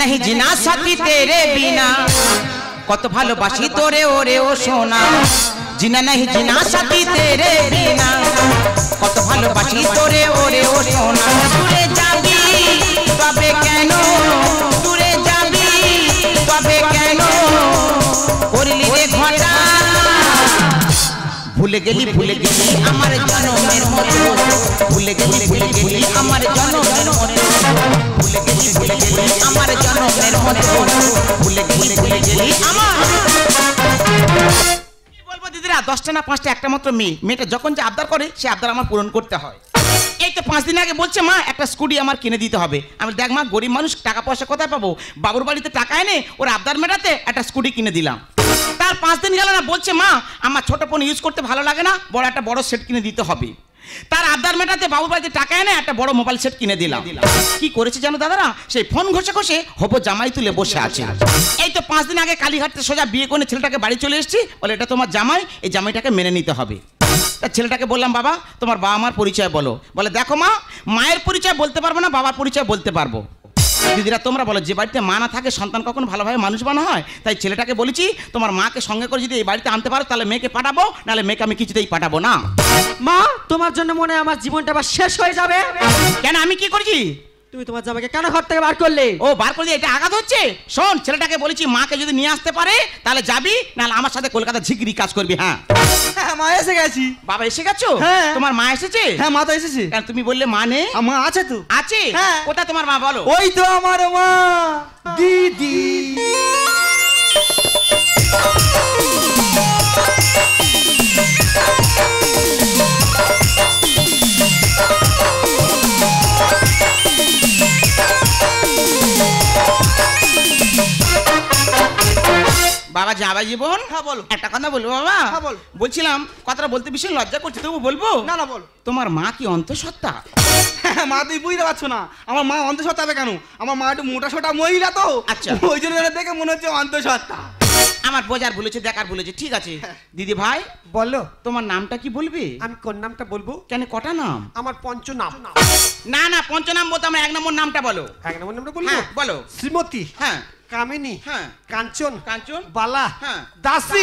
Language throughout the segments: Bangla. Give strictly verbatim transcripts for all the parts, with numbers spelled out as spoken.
नहीं जीना साथी तेरे बिना কত ভালোবাসি তোরে ওরে ও সোনা जीना नहीं जीना साथी तेरे बिना কত ভালোবাসি তোরে ওরে ও সোনা দূরে যাবি তবে কেন দূরে যাবি তবে কেন করলি রে ঘটা ভুলে গেলি ভুলে গেলি আমার জনমের মতো ভুলে গেলি ভুলে গেলি আমার জনমের মতো ভুলে গেলি ভুলে গেলি আমার জনমের মতো ভুলে গেলি ভুলে গেলি আমার কি বলবো দিদিরা দশটা না পাঁচটা একটা মাত্র মেয়ে মেয়েটা যখন যে আবদার করে সে আবদার আমার পূরণ করতে হয় এই তো পাঁচ দিন আগে বলছে মা একটা স্কুটি আমার কিনে দিতে হবে আমি দেখ মা গরিব মানুষ টাকা পয়সা কোথায় পাবো বাবুর বাড়িতে টাকা এনে ওর আবদার মেটাতে একটা স্কুটি কিনে দিলাম তার পাঁচ দিন গেল না বলছে মা আমার ছোট ফোন ইউজ করতে ভালো লাগে না বড় একটা বড় সেট কিনে দিতে হবে তার আবদার মেটাতে বাবুর বাড়িতে টাকা এনে একটা বড় মোবাইল সেট কিনে দিলাম কি করেছে জানো দাদারা সেই ফোন ঘষে ঘষে হবো জামাই তুলে বসে আছে এই তো পাঁচ দিন আগে কালীঘাটে সোজা বিয়ে করে ছেলেটাকে বাড়ি চলে এসেছি বলে এটা তোমার জামাই এই জামাইটাকে মেনে নিতে হবে তা ছেলেটাকে বললাম বাবা তোমার বাবা মার পরিচয় বলো বলে দেখো মা মায়ের পরিচয় বলতে পারবো না বাবার পরিচয় বলতে পারবো দিদিরা তোমরা বলো যে বাড়িতে মা না থাকে সন্তান কখনো ভালোভাবে মানুষ বানা হয় তাই ছেলেটাকে বলেছি তোমার মাকে সঙ্গে করে যদি এই বাড়িতে আনতে পারো তাহলে মেয়েকে পাঠাবো নাহলে মেয়েকে আমি কিছুতেই পাঠাবো না মা তোমার জন্য মনে হয় আমার জীবনটা আবার শেষ হয়ে যাবে কেন আমি কি করেছি তুমি তোমার জামাইকে কেন ঘর থেকে বার করলে ও বার করে দিয়ে এটা আঘাত হচ্ছে শোন ছেলেটাকে বলেছি মাকে যদি নিয়ে আসতে পারে তাহলে যাবি নাহলে আমার সাথে কলকাতা ঝিগরি কাজ করবি হ্যাঁ হ্যাঁ মা এসে গেছি বাবা এসে গেছো হ্যাঁ তোমার মা এসেছে হ্যাঁ মা তো এসেছে কেন তুমি বললে মা নেই মা আছে তো আছে হ্যাঁ কোথায় তোমার মা বলো ওই তো আমার মা দিদি বাবা যাবা জীবন হ্যাঁ বলো একটা কথা বলবো বাবা হ্যাঁ বল বলছিলাম কথাটা বলতে ভীষণ লজ্জা করছি তবু বলবো না না বল তোমার মা কি অন্তঃসত্ত্বা হ্যাঁ মা তুই বুঝতে পারছো না আমার মা অন্তঃসত্ত্বা হবে কেন আমার মা একটু মোটা সোটা মহিলা তো আচ্ছা ওই জন্য দেখে মনে হচ্ছে অন্তঃসত্ত্বা আমার বোঝার ভুলেছে দেখার ভুলেছে ঠিক আছে দিদি ভাই বলো তোমার নামটা কি বলবে আমি কোন নামটা বলবো কেন কটা নাম আমার পঞ্চ নাম না না পঞ্চ নাম বলতে আমার এক নম্বর নামটা বলো এক নম্বর নামটা বলবো হ্যাঁ বলো শ্রীমতী হ্যাঁ কামিনী হ্যাঁ কাঞ্চন কাঞ্চন বালা হ্যাঁ দাসী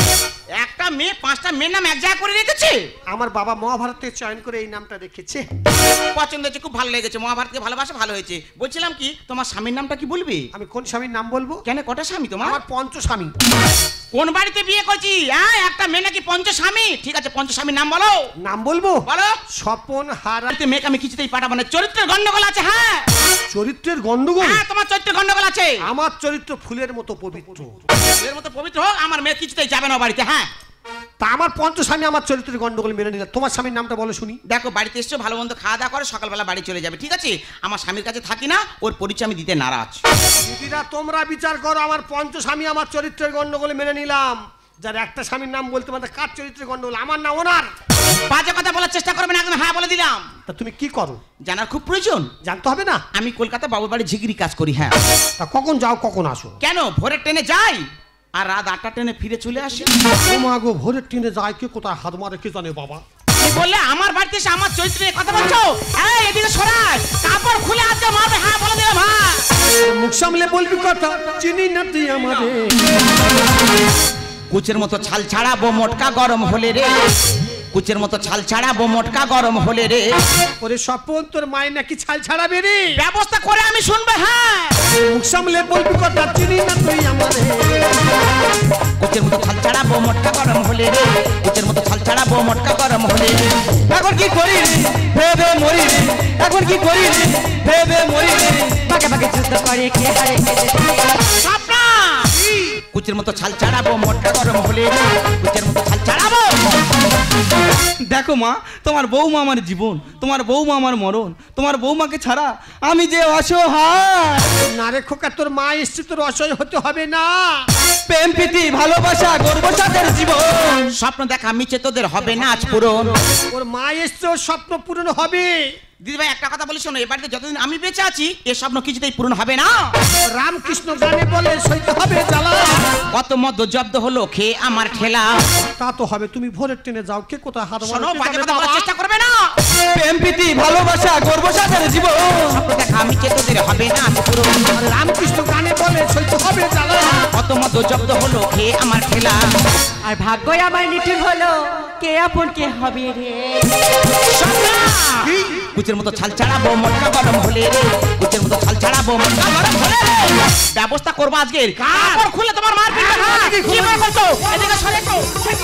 একটা মেয়ে পাঁচটা মেয়ের নাম এক জায়গায় করে রেখেছে আমার বাবা মহাভারতে চয়ন করে এই নামটা রেখেছে পছন্দ হয়েছে খুব ভালো লেগেছে মহাভারতকে ভালোবাসা ভালো হয়েছে বলছিলাম কি তোমার স্বামীর নামটা কি বলবে আমি কোন স্বামীর নাম বলবো কেন কটা স্বামী তোমার আমার পঞ্চ স্বামী কোন বাড়িতে বিয়ে করছি হ্যাঁ একটা মেয়ে নাকি পঞ্চ স্বামী ঠিক আছে পঞ্চ স্বামীর নাম বলো নাম বলবো বলো স্বপন হারা মেয়েকে আমি কিছুতেই পাঠাবো না চরিত্রের গন্ডগোল আছে হ্যাঁ চরিত্রের গন্ডগোল হ্যাঁ তোমার চরিত্রের গন্ডগোল আছে আমার চরিত্র ফুলের মতো পবিত্র ফুলের মতো পবিত্র হোক আমার মেয়ে কিছুতেই যাবে না বাড়িতে হ্যাঁ তা আমার পঞ্চ স্বামী আমার চরিত্রের গন্ডগোল মেনে নিল তোমার স্বামীর নামটা বলো শুনি দেখো বাড়িতে এসছো ভালো মন্দ খাওয়া দাওয়া করে সকালবেলা বাড়ি চলে যাবে ঠিক আছে আমার স্বামীর কাছে থাকি না ওর পরিচয় আমি দিতে নারাজ দিদিরা তোমরা বিচার করো আমার পঞ্চ স্বামী আমার চরিত্রের গন্ডগোল মেনে নিলাম যার একটা স্বামীর নাম বলতে পারতে কার চরিত্রের গন্ডগোল আমার না ওনার বাজে কথা বলার চেষ্টা করবে না একদম হ্যাঁ বলে দিলাম তা তুমি কি করো জানার খুব প্রয়োজন জানতে হবে না আমি কলকাতা বাবুর বাড়ি ঝিগরি কাজ করি হ্যাঁ তা কখন যাও কখন আসো কেন ভোরের ট্রেনে যাই আর রাত আটটা ট্রেনে ফিরে চলে আসি ও মা গো ভোরের ট্রেনে যায় কে কোথায় হাত মারে কে জানে বাবা কি বললে আমার বাড়িতে এসে আমার চরিত্রে কথা বলছো এই এদিকে সরাই কাপড় খুলে আজকে মারবে হ্যাঁ বলে দিলাম হ্যাঁ মুখ সামলে বলবি কথা চিনি না তুই আমাদের কুচের মতো ছাল ছাড়াবো মোটকা গরম হলে রে কুচের মতো ছাল ছাড়াবো মোটকা গরম হলে রে ওরে স্বপন তোর মায়ের নাকি ছাল ছাড়াবে রে ব্যবস্থা করে আমি শুনবে হ্যাঁ মুখ সামলে বলবি কথা চিনি না তুই আমাদের কুচের মতো ছাল ছাড়াবো মোটকা গরম হলে রে কুচের মতো ছাল ছাড়াবো মোটকা গরম হলে রে এখন কি করি ভেবে মরি রে এখন কি করি ভেবে মরি রে বাকে বাকে যুদ্ধ করে কে হারে কে স্বপ্না কুচের মতো ছাল ছাড়াবো মোটকা গরম হলে রে কুচের মতো ছাল ছাড়াবো দেখো মা তোমার বৌমা আমার জীবন তোমার বৌমা আমার মরণ তোমার বৌমাকে ছাড়া আমি যে অসহায় না রে খোকা তোর মা এসছে তোর অসহায় হতে হবে না প্রেম প্রীতি ভালোবাসা গর্ব সাথের জীবন স্বপ্ন দেখা মিছে তোদের হবে না আজ পূরণ ওর মা এসছে ওর স্বপ্ন পূরণ হবে দিদি ভাই একটা কথা বলি শোনো এই বাড়িতে যতদিন আমি বেঁচে আছি এই স্বপ্ন কিছুতেই পূরণ হবে না রামকৃষ্ণ গানে বলে সইতে হবে জ্বালা কত মদ জব্দ হলো খেয়ে আমার ঠেলা তা তো হবে তুমি ভোরের ট্রেনে যাও কে কোথায় হাত শোনো বাজে কথা বলার চেষ্টা করবে না প্রেম প্রীতি ভালোবাসা গর্ব সাথের জীবন স্বপ্ন দেখা মিছে তোদের হবে না আজ পূরণ রামকৃষ্ণ গানে সদ্য জব্দ হলো খেয়ে আমার খেলা। আর ভাগ্যই আমার নিঠুর হলো, কে আপন কে হবে রে। কুচের মতো ছাল ছাড়াবো মনটা গরম হলে রে, কুচের মতো ছাল ছাড়াবো মনটা গরম হলে রে। ব্যবস্থা করবো আজকের, কাপড় খুলে তোমার মার পিঠে খা। কি মনে করছো? এদিকে সরে তো।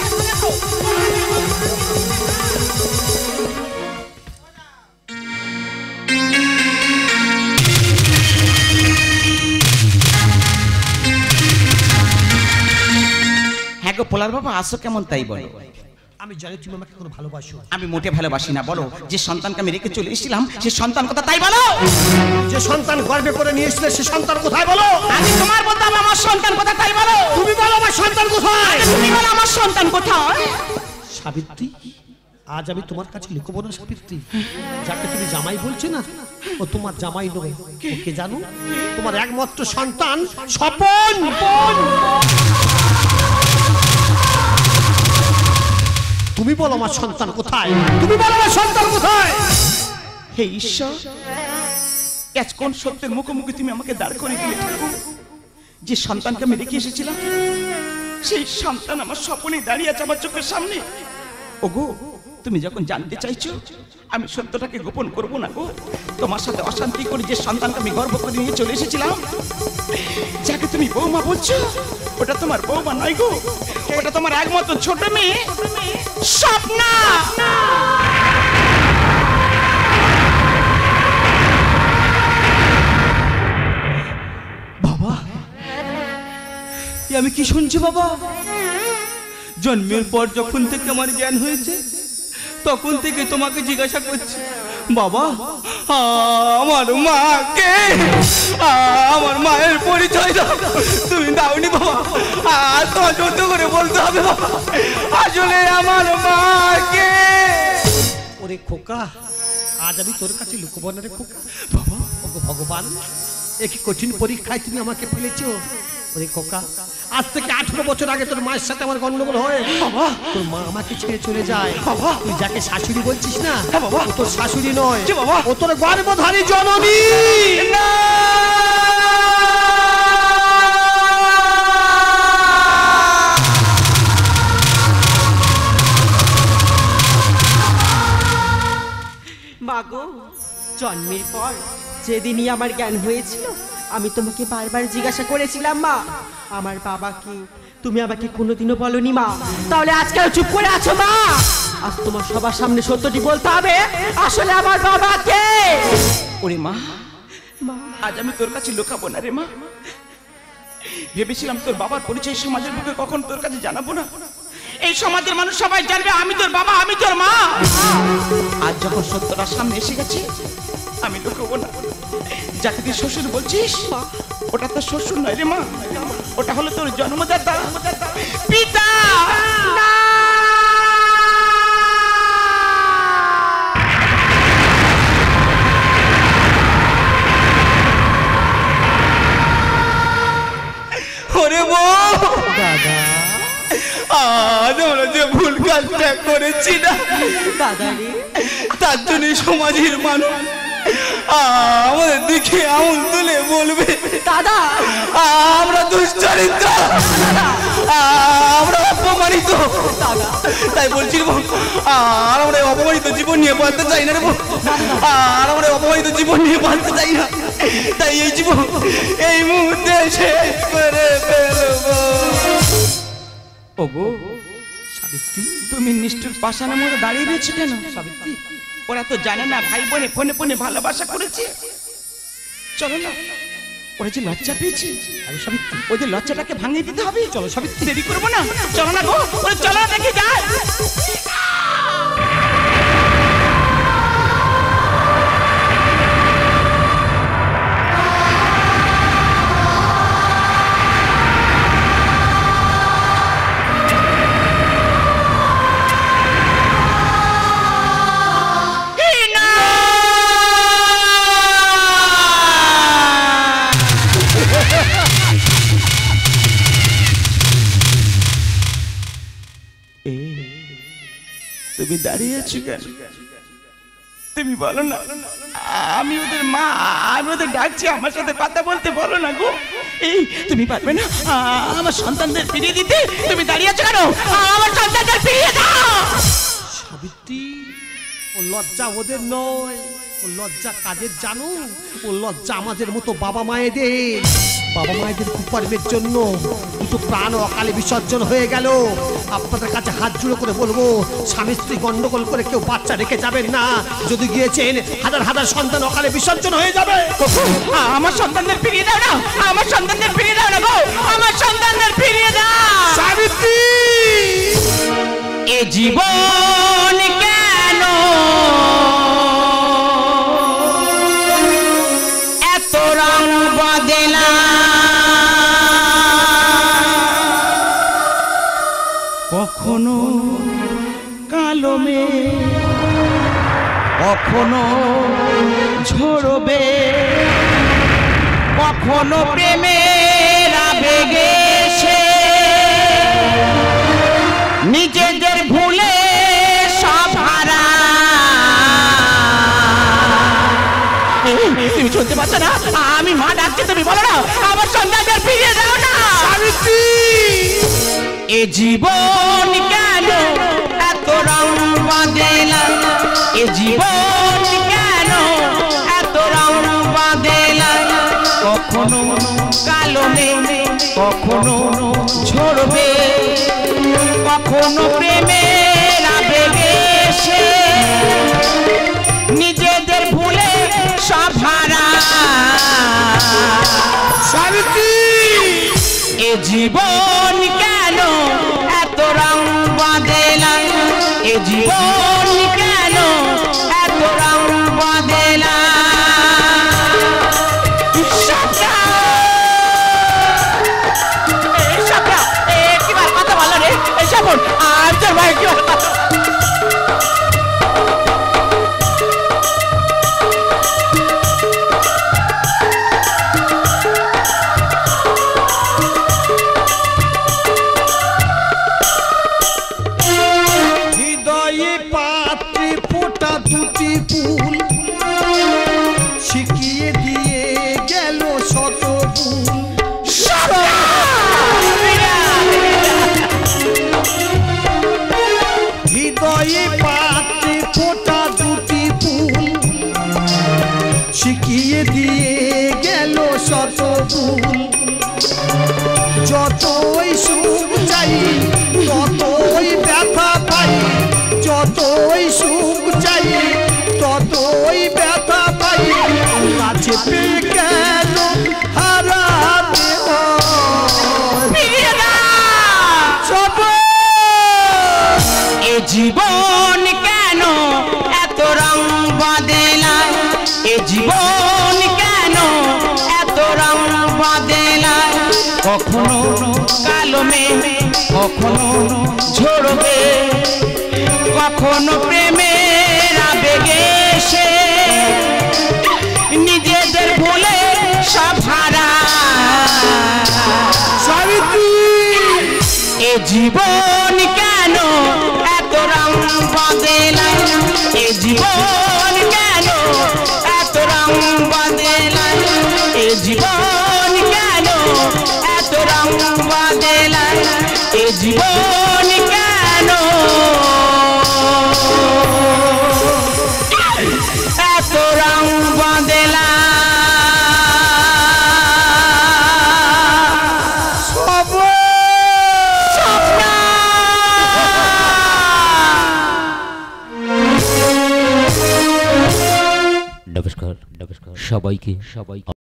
হ্যাঁ গো পোলার বাবা, আসো কেমন তাই বলো। আমি জানি তুমি আমাকে কোনো ভালোবাসো। আমি মোটে ভালোবাসি না। বলো, যে সন্তানকে আমি রেখে চলে এসেছিলাম সে সন্তান কথা তাই বলো। যে সন্তান গর্বে করে নিয়ে এসেছিলে সে সন্তান কোথায় বলো। আগে তোমার বলতে হবে আমার সন্তান কথা তাই বলো। তুমি বলো আমার সন্তান কোথায়। তুমি বলো আমার সন্তান কোথায়। সাবিত্রী, আজ আমি তোমার কাছে লুকোবো না সাবিত্রী। যাকে তুমি জামাই বলছো না, ও তোমার জামাই নয়। ও কে জানো? তোমার একমাত্র সন্তান স্বপন। তুমি বলো আমার সন্তান কোথায়। তুমি বলো আমার সন্তান কোথায়। হে ঈশ্বর, আজ কোন সত্যের মুখোমুখি তুমি আমাকে দাঁড় করে দিলে ঠাকুর। যে সন্তানকে আমি রেখে এসেছিলাম সেই সন্তান আমার স্বপ্নে দাঁড়িয়ে আছে আমার চোখের সামনে। ওগো, তুমি যখন জানতে চাইছো আমি সত্যটাকে গোপন করব না গো। তোমার সাথে অশান্তি করে যে সন্তানকে আমি গর্ব করে নিয়ে চলে এসেছিলাম, যাকে তুমি বৌমা বলছো, ওটা তোমার বৌমা নয় গো, ওটা তোমার একমাত্র ছোট মেয়ে স্বপ্না। বাবা, এ আমি কি শুনছি বাবা? জন্মের পর যখন থেকে আমার জ্ঞান হয়েছে তখন থেকে তোমাকে জিজ্ঞাসা করছি, বাবা আমার মাকে, আমার মায়ের পরিচয় দাও। তুমি দাওনি বাবা, আর তোমার যত করে বলতে হবে বাবা, আসলে আমার মাকে। ওরে খোকা, আজ আমি তোর কাছে লুকোবো না রে খোকা। বাবা, ওগো ভগবান, একই কঠিন পরীক্ষায় তুমি আমাকে ফেলেছো। ওরে খোকা, আজ থেকে আঠারো বছর আগে তোর মায়ের সাথে আমার গন্ডগোল হয় বাবা। তোর মা আমাকে ছেড়ে চলে যায় বাবা। তুই যাকে শাশুড়ি বলছিস না বাবা, ও তোর শাশুড়ি নয় বাবা, ও তোর গর্ভধারী জননী। মাগো, জন্মের পর যেদিনই আমার জ্ঞান হয়েছিল আমি তোমাকে বারবার জিজ্ঞাসা করেছিলাম, মা আমার বাবা কি? তুমি আমাকে কোনোদিনও বলনি মা। তাহলে আজকাল চুপ করে আছো মা? আজ তোমার সবার সামনে সত্যটি বলতে হবে, আসলে আমার বাবা কে? ওরে মা, আজ আমি তোর কাছে লুকাবো না রে মা। ভেবেছিলাম তোর বাবার পরিচয় সমাজের মুখে কখন তোর কাছে জানাবো না। এই সমাজের মানুষ সবাই জানবে আমি তোর বাবা, আমি তোর মা। আজ যখন সত্যটা সামনে এসে গেছে আমি লুকাবো না। যাকে তুই শ্বশুর বলছিস ওটা তো শ্বশুর নয় রে মা, ওটা হলো তোর জন্মদাতা পিতা। ওরে বউ, দাদা আজ আমরা যে ভুল কাজটা করেছি না দাদা রে, তার জন্য সমাজের মানুষ আমাদের দিকে আঙুল তুলে বলবে দাদা আমরা দুশ্চরিত্র, আমরা অপমানিত। তাই বলছি রে বউ, আর আমরা এই অপমানিত জীবন নিয়ে বাঁচতে চাই না রে বউ, আর আমরা এই অপমানিত জীবন নিয়ে বাঁচতে চাই না। তাই এই জীবন এই মুহূর্তে শেষ করে ফেলবো। ওগো সাবিত্রী, তুমি নিষ্ঠুর পাষাণের মধ্যে দাঁড়িয়ে রয়েছে কেন? সাবিত্রী, ওরা তো জানে না ভাই বোনে ফোনে ফোনে ভালোবাসা করেছে। চলো না, ওরা যে লজ্জা পেয়েছে সাবিত্রী, ওদের লজ্জাটাকে ভাঙিয়ে দিতে হবে। চলো সাবিত্রী, দেরি করবো না, চলো না গো, ওরা চলো না, দেখে যায়। তুমি দাঁড়িয়ে আছো কেন? তুমি বলো না, আমি ওদের মা, আমি ওদের ডাকছি, আমার সাথে কথা বলতে বলো না গো। এই তুমি পারবে না আ, আমার সন্তানদের ফিরিয়ে দিতে? তুমি দাঁড়িয়ে আছো কেন? আমার সন্তানদের ফিরিয়ে দাও। সাবিত্রী, ও লজ্জা ওদের নয়, ও লজ্জা কাদের জানো? ও লজ্জা আমাদের মতো বাবা মায়েদের। বাবা মায়েদের কুকর্মের জন্য দুটো প্রাণ অকালে বিসর্জন হয়ে গেল। আপনাদের কাছে হাত জুড়ে করে বলবো, স্বামী স্ত্রী গন্ডগোল করে কেউ বাচ্চা রেখে যাবেন না। যদি গিয়েছেন, হাজার হাজার সন্তান অকালে বিসর্জন হয়ে যাবে। আমার সন্তানদের ফিরিয়ে দাও না, আমার সন্তানদের ফিরিয়ে দাও না গো, আমার সন্তানদের ফিরিয়ে দাও। সাবিত্রী, এ জীবন কেন এত রং বদলা? কখনো কালো মেঘ, কখনো ঝরবে, কখনো প্রেমের আবেগে সে নিজেদের ভুলে সব হারা। তুমি শুনতে পাচ্ছ না? আমি মা ডাকছি, তুমি বলো না আমার সন্তানদের ফিরিয়ে দাও না। সাবিত্রী, এ জীবন কেন এত রং বদলা? এ জীবন কেন এত রং বদলা? কখনো কালো মেঘ, কখনো ঝরবে, কখনো প্রেমের আবেগে সে নিজেদের ভুলে সব হারা। সাবিত্রী, এ জীবন কেন এত রং বদলা? এ জীবন কেন এত রং বদলা? কিবার কথা বলো রে শ্রাবণ, আর তোর ভাই কি হৃদয়ে পাত্রে ফোটা দুটি ফুল, শিখিয়ে দিয়ে গেল শত ফুল। হৃদয়ে পাত্রে ফোটা দুটি ফুল, শিখিয়ে দিয়ে গেল শত ফুল। যতই সুখ চাই ততই ব্যথা পাই, যতই সুখ চাই ততই ব্যথা পাই। কাছে পেয়ে কেন হারাতে হয়? এ জীবন কেন এত রং বদলা? এ জীবন কেন এত রং বদলা? কখনো কালো মেঘ, কখনো ঝরবে, কখনো প্রেমের আবেগে সে নিজেদের ভুলে সব হারা। সাবিত্রী, এ জীবন কেন এত রং বদলা? এ জীবন কেন এত রং বদলা? এ জীবন কেন এত রং বদলা? এ জীবন কেন এত রং বদলা? নমস্কার নমস্কার সবাইকে সবাই